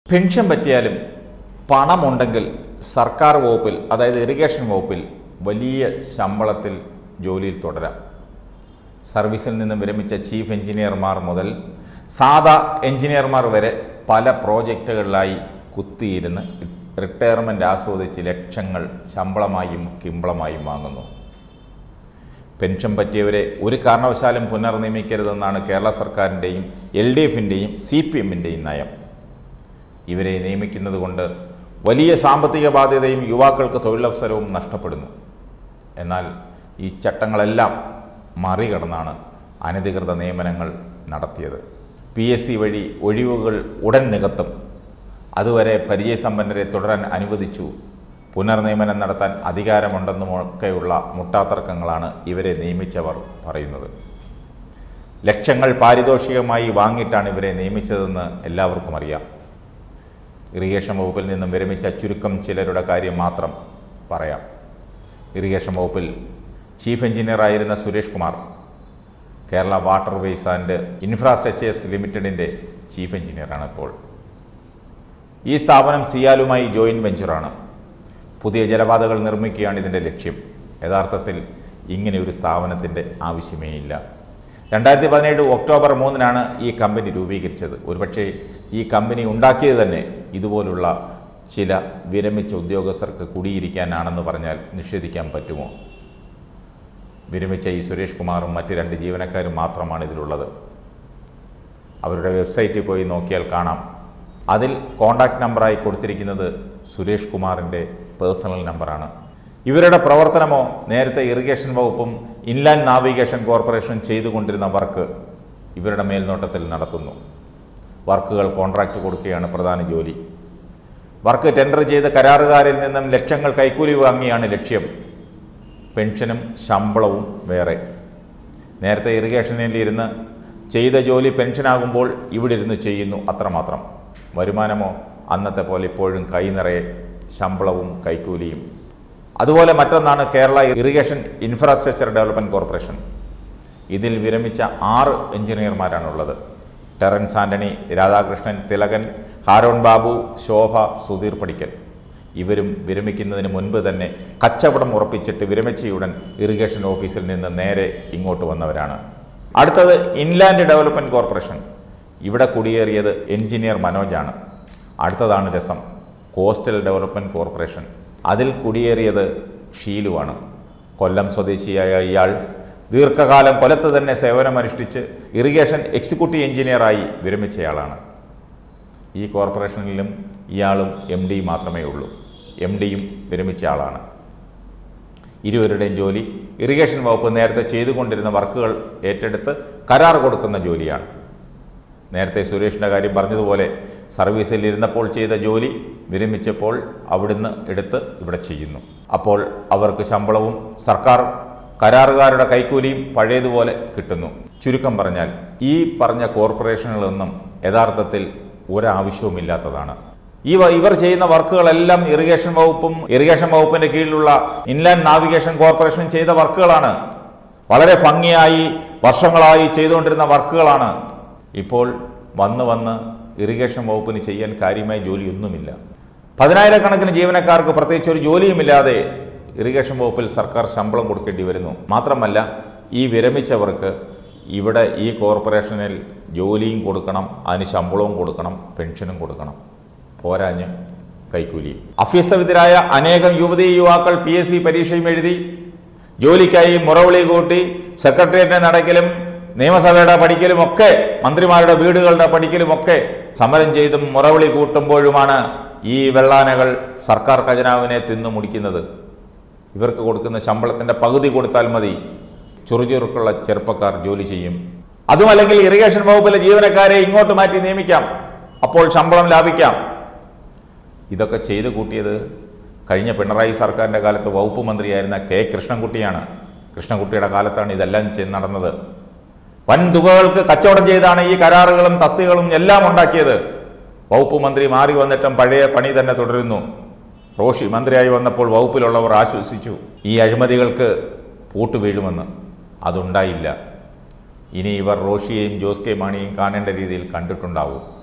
Pension പറ്റിയാലും പണമുണ്ടെങ്കിൽ സർക്കാർ വകുപ്പിൽ, അതായത് ഇറിഗേഷൻ വകുപ്പിൽ വലിയ ശമ്പളത്തിൽ ജോലിയിൽ തുടരാം. സർവീസിൽ നിന്നും വിരമിച്ച ചീഫ് എഞ്ചിനീയർമാർ മുതൽ സാധാ എഞ്ചിനീയർമാർ വരെ പല പ്രോജക്റ്റുകളിലായി കുത്തിയിരുന്ന് റിട്ടയർമെൻറ്റ് ആസ്വദിച്ച് ലക്ഷങ്ങൾ ശമ്പളമായും കിമ്പളമായും വാങ്ങുന്നു. പെൻഷൻ പറ്റിയവരെ ഒരു കാരണവശാലും പുനർനിയമിക്കരുതെന്നാണ് കേരള സർക്കാരിൻ്റെയും LDFിൻ്റെയും CPMൻ്റെയും നയം. ഇവരെ നിയമിക്കുന്നത് കൊണ്ട് വലിയ സാമ്പത്തിക ബാധ്യതയും യുവാക്കൾക്ക് തൊഴിലവസരവും നഷ്ടപ്പെടുന്നു. എന്നാൽ ഈ ചട്ടങ്ങളെല്ലാം മറികടന്നാണ് അനധികൃത നിയമനങ്ങൾ നടത്തിയത്. PSC വഴി ഒഴിവുകൾ ഉടൻ നികത്തും, അതുവരെ പരിചയസമ്പന്നരെ തുടരാൻ അനുവദിച്ചു, പുനർനിയമനം നടത്താൻ അധികാരമുണ്ടെന്നുമൊക്കെയുള്ള മുട്ടാത്തർക്കങ്ങളാണ് ഇവരെ നിയമിച്ചവർ പറയുന്നത്. ലക്ഷങ്ങൾ പാരിതോഷികമായി വാങ്ങിയിട്ടാണ് ഇവരെ നിയമിച്ചതെന്ന് എല്ലാവർക്കും അറിയാം. ഇറിഗേഷൻ വകുപ്പിൽ നിന്നും വിരമിച്ച ചുരുക്കം ചിലരുടെ കാര്യം മാത്രം പറയാം. ഇറിഗേഷൻ വകുപ്പിൽ ചീഫ് എഞ്ചിനീയറായിരുന്ന Suresh Kumar Kerala waterways and infrastructures ലിമിറ്റഡിൻ്റെ ചീഫ് എഞ്ചിനീയറാണ് ഇപ്പോൾ. ഈ സ്ഥാപനം സിയാലുമായി ജോയിൻറ്റ് വെഞ്ചറാണ്. പുതിയ ജലപാതകൾ നിർമ്മിക്കുകയാണ് ഇതിൻ്റെ ലക്ഷ്യം. യഥാർത്ഥത്തിൽ ഇങ്ങനെയൊരു സ്ഥാപനത്തിൻ്റെ ആവശ്യമേ ഇല്ല. 2017 ഒക്ടോബർ 3 ഈ കമ്പനി രൂപീകരിച്ചത്. ഒരുപക്ഷെ ഈ കമ്പനി ഉണ്ടാക്കിയത് തന്നെ ഇതുപോലുള്ള ചില വിരമിച്ച ഉദ്യോഗസ്ഥർക്ക് കുടിയിരിക്കാനാണെന്ന് പറഞ്ഞാൽ നിഷേധിക്കാൻ പറ്റുമോ? വിരമിച്ച ഈ സുരേഷ് കുമാറും മറ്റ് 2 ജീവനക്കാരും മാത്രമാണ് ഇതിലുള്ളത്. അവരുടെ വെബ്സൈറ്റിൽ പോയി നോക്കിയാൽ കാണാം. അതിൽ കോൺടാക്റ്റ് നമ്പറായി കൊടുത്തിരിക്കുന്നത് സുരേഷ് കുമാറിൻ്റെ പേഴ്സണൽ നമ്പറാണ്. ഇവരുടെ പ്രവർത്തനമോ നേരത്തെ ഇറിഗേഷൻ വകുപ്പും ഇൻലാൻഡ് നാവിഗേഷൻ കോർപ്പറേഷനും ചെയ്തുകൊണ്ടിരുന്ന വർക്ക് ഇവരുടെ മേൽനോട്ടത്തിൽ നടത്തുന്നു. വർക്കുകൾ കോൺട്രാക്റ്റ് കൊടുക്കുകയാണ് പ്രധാന ജോലി. വർക്ക് ടെൻഡർ ചെയ്ത് കരാറുകാരിൽ നിന്നും ലക്ഷങ്ങൾ കൈക്കൂലി വാങ്ങിയാണ് ലക്ഷ്യം. പെൻഷനും ശമ്പളവും വേറെ. നേരത്തെ ഇറിഗേഷനിൽ ഇരുന്ന് ചെയ്ത ജോലി പെൻഷനാകുമ്പോൾ ഇവിടെ ഇരുന്ന് ചെയ്യുന്നു, അത്രമാത്രം. വരുമാനമോ അന്നത്തെ പോലെ ഇപ്പോഴും കൈ നിറയെ ശമ്പളവും കൈക്കൂലിയും. അതുപോലെ മറ്റൊന്നാണ് Kerala irrigation infrastructure development corporation. ഇതിൽ വിരമിച്ച 6 എഞ്ചിനീയർമാരാണുള്ളത്. ടെറൻസ് ആൻ്റണി, രാധാകൃഷ്ണൻ, തിലകൻ, ഹാരോൺ ബാബു, ശോഭ, സുധീർ പടിക്കൽ. ഇവരും വിരമിക്കുന്നതിന് മുൻപ് തന്നെ കച്ചവടം ഉറപ്പിച്ചിട്ട് വിരമിച്ചയുടൻ ഇറിഗേഷൻ ഓഫീസിൽ നിന്ന് നേരെ ഇങ്ങോട്ട് വന്നവരാണ്. അടുത്തത് ഇൻലാൻഡ് ഡെവലപ്മെൻറ്റ് കോർപ്പറേഷൻ. ഇവിടെ കുടിയേറിയത് എഞ്ചിനീയർ മനോജാണ്. അടുത്തതാണ് രസം, കോസ്റ്റൽ ഡെവലപ്മെൻറ്റ് കോർപ്പറേഷൻ. അതിൽ കുടിയേറിയത് ഷീലുവാണ്. കൊല്ലം സ്വദേശിയായ ഇയാൾ ദീർഘകാലം കൊല്ലത്ത് തന്നെ സേവനമനുഷ്ഠിച്ച് ഇറിഗേഷൻ എക്സിക്യൂട്ടീവ് എഞ്ചിനീയറായി വിരമിച്ചയാളാണ്. ഈ കോർപ്പറേഷനിലും ഇയാളും MD മാത്രമേ ഉള്ളൂ. MDയും വിരമിച്ച ആളാണ്. ഇരുവരുടെയും ജോലി ഇറിഗേഷൻ വകുപ്പ് നേരത്തെ ചെയ്തുകൊണ്ടിരുന്ന വർക്കുകൾ ഏറ്റെടുത്ത് കരാർ കൊടുക്കുന്ന ജോലിയാണ്. നേരത്തെ സുരേഷിൻ്റെ കാര്യം പറഞ്ഞതുപോലെ സർവീസിൽ ഇരുന്നപ്പോൾ ചെയ്ത ജോലി വിരമിച്ചപ്പോൾ അവിടുന്ന് എടുത്ത് ഇവിടെ ചെയ്യുന്നു. അപ്പോൾ അവർക്ക് ശമ്പളവും സർക്കാർ കരാറുകാരുടെ കൈക്കൂലിയും പഴയതുപോലെ കിട്ടുന്നു. ചുരുക്കം പറഞ്ഞാൽ ഈ പറഞ്ഞ കോർപ്പറേഷനുകളൊന്നും യഥാർത്ഥത്തിൽ ഒരാവശ്യവുമില്ലാത്തതാണ്. ഇവർ ചെയ്യുന്ന വർക്കുകളെല്ലാം ഇറിഗേഷൻ വകുപ്പിൻ്റെ കീഴിലുള്ള ഇൻലാൻഡ് നാവിഗേഷൻ കോർപ്പറേഷൻ ചെയ്ത വർക്കുകളാണ്. വളരെ ഭംഗിയായി വർഷങ്ങളായി ചെയ്തുകൊണ്ടിരുന്ന വർക്കുകളാണ്. ഇപ്പോൾ വന്ന് ഇറിഗേഷൻ വകുപ്പിന് ചെയ്യാൻ കാര്യമായ ജോലിയൊന്നുമില്ല. 10,000-കണക്കിന് ജീവനക്കാർക്ക് പ്രത്യേകിച്ച് ഒരു ജോലിയുമില്ലാതെ ഇറിഗേഷൻ വകുപ്പിൽ സർക്കാർ ശമ്പളം കൊടുക്കേണ്ടി വരുന്നു. മാത്രമല്ല ഈ വിരമിച്ചവർക്ക് ഇവിടെ ഈ കോർപ്പറേഷനിൽ ജോലിയും കൊടുക്കണം, അതിന് ശമ്പളവും കൊടുക്കണം, പെൻഷനും കൊടുക്കണം, പോരാഞ്ഞ് കൈക്കൂലിയും. അഭ്യസ്തവിദ്യരായ അനേകം യുവാക്കൾ PSC പരീക്ഷയും എഴുതി ജോലിക്കായി മുറവിളി കൂട്ടി സെക്രട്ടേറിയറ്റിന്റെ നടക്കലും നിയമസഭയുടെ പഠിക്കലുമൊക്കെ മന്ത്രിമാരുടെ വീടുകളുടെ പഠിക്കലുമൊക്കെ സമരം ചെയ്തും മുറവിളി കൂട്ടുമ്പോഴുമാണ് ഈ വെള്ളാനകൾ സർക്കാർ ഖജനാവിനെ തിന്നു മുടിക്കുന്നത്. ഇവർക്ക് കൊടുക്കുന്ന ശമ്പളത്തിൻ്റെ പകുതി കൊടുത്താൽ മതി, ചുറുചുറുക്കുള്ള ചെറുപ്പക്കാർ ജോലി ചെയ്യും. അതുമല്ലെങ്കിൽ ഇറിഗേഷൻ വകുപ്പിലെ ജീവനക്കാരെ ഇങ്ങോട്ട് മാറ്റി നിയമിക്കാം, അപ്പോൾ ശമ്പളം ലാഭിക്കാം. ഇതൊക്കെ ചെയ്തു കൂട്ടിയത് കഴിഞ്ഞ പിണറായി സർക്കാരിൻ്റെ കാലത്ത് വകുപ്പ് മന്ത്രിയായിരുന്ന K. കൃഷ്ണൻകുട്ടിയാണ്. കൃഷ്ണൻകുട്ടിയുടെ കാലത്താണ് ഇതെല്ലാം നടന്നത്. വൻ തുകകൾക്ക് കച്ചവടം ചെയ്താണ് ഈ കരാറുകളും തസ്തികകളും എല്ലാം ഉണ്ടാക്കിയത്. വകുപ്പ് മന്ത്രി മാറി വന്നിട്ടും പഴയ പണി തന്നെ തുടരുന്നു. റോഷി മന്ത്രിയായി വന്നപ്പോൾ വകുപ്പിലുള്ളവർ ആശ്വസിച്ചു ഈ അഴിമതികൾക്ക് പൂട്ട് വീഴുമെന്ന്. അതുണ്ടായില്ല. ഇനി ഇവർ റോഷിയെയും ജോസ് കെ മാണിയെയും കാണേണ്ട രീതിയിൽ കണ്ടിട്ടുണ്ടാവും.